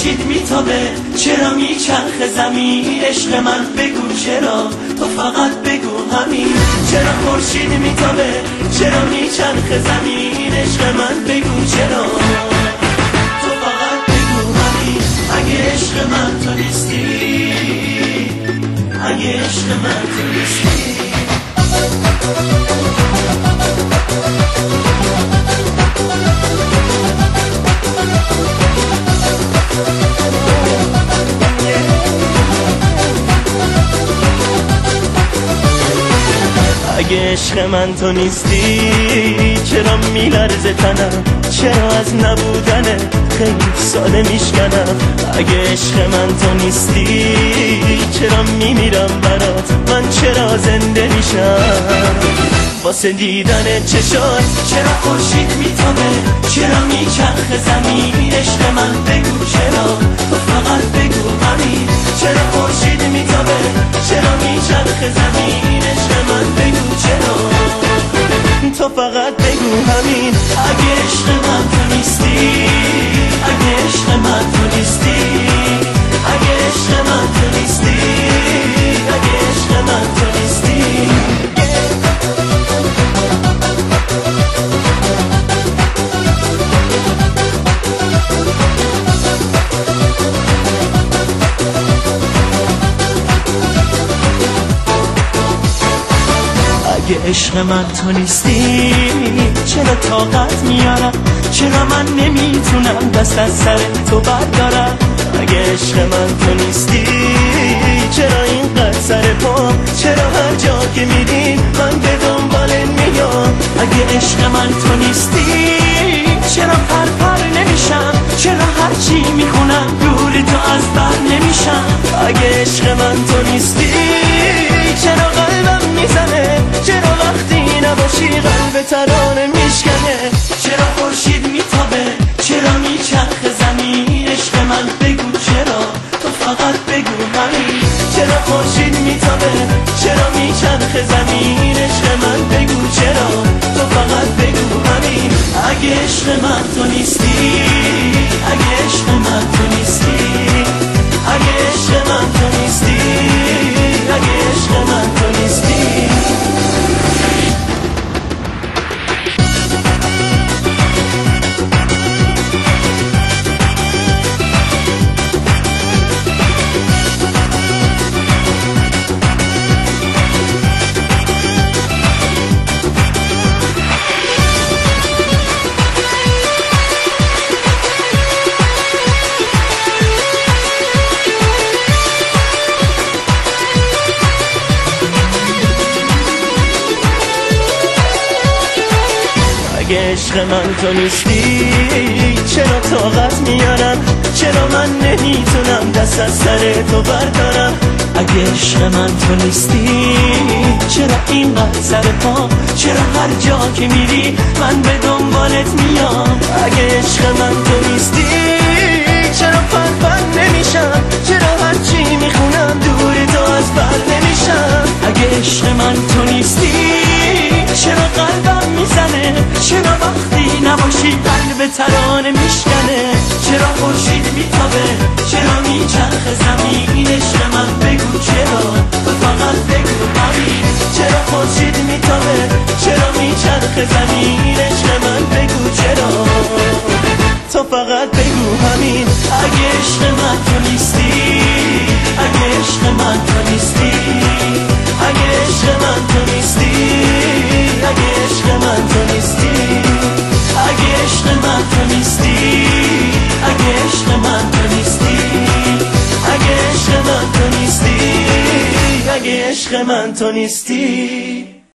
خورشید میتابه چرا میچرخه زمین؟ عشق من بگو چرا، تو فقط بگو همین. چرا خورشید میتابه چرا میچرخه زمین؟ عشق من بگو چرا، تو فقط بگو همین. اگه عشق من تو نیستی، اگه عشق من تو نیستی. اگه عشق من تو نیستی چرا میلرزه تنم؟ چرا از نبودنه خیلی ساده میشکنم؟ اگه عشق من تو نیستی چرا میمیرم برات؟ من چرا زنده میشم واسه دیدن چشات؟ چرا خورشید میتابه چرا میچرخه زمین؟ عشق من بگو چرا، تو فقط بگو همین. چرا خورشید میتابه چرا میچرخه زمین؟ عشق من بگو چرا، تو فقط بگو همین. اگه عشق من تو نیستی، اگه عشق من تو نیستی، اگه عشق من تو نیستی، اگه عشق من تو نیستی. اگه عشق من تو نیستی چرا طاقت میارم؟ چرا من نمیتونم دست از سر تو بردارم؟ اگه عشق من تو نیستی چرا اینقدر سر پا؟ چرا هر جا که میری من به دنبالت میام؟ اگه عشق من تو نیستی چرا پرپر نمیشم؟ چرا هرچی میخونم دور تو از بر نمیشم؟ اگه عشق من تو نیستی چرا قلبم میزنه؟ چرا وقتی نباشی قلب ترانه میشکنه؟ چرا خورشید میتابه چرا میچرخه زمین؟ عشق من بگو چرا، تو فقط بگو همین. چرا خورشید میتابه چرا میچرخه زمین؟ عشق من بگو چرا، تو فقط بگو همین. اگه عشق من تو نیستی، اگه عشق من تو نیستی، اگه عشق من تو نیستی، اگه عشق من تو نیستی. اگه عشق من تو نیستی چرا طاقت میارم؟ چرا من نمیتونم دست از سر تو بردارم؟ اگه عشق من تو نیستی چرا اینقدر سر پا؟ چرا هر جا که میری من به دنبالت میام؟ اگه عشق من تو نیستی چرا پرپر نمیشم؟ چرا هرچی میخونم دور تو از بر نمیشم؟ اگه عشق من تو نیستی چرا قلبم میزنه؟ چرا وقتی نباشی قلب ترانه میشکنه؟ چرا خورشید میتابه چرا میچرخه زمین؟ عشق من بگو چرا، تو فقط بگو همین. چرا خورشید میتابه چرا میچرخه زمین؟ عشق من بگو چرا، تو فقط بگو همین. اگه عشق من تو نیستی، اگه عشق من تو نیستی، اگه عشق من تو نیستی، اگه عشق من تو نیستی، اگه عشق من تو نیستی، اگه عشق من تو نیستی، اگه عشق من تو نیستی، اگه عشق من تو نیستی.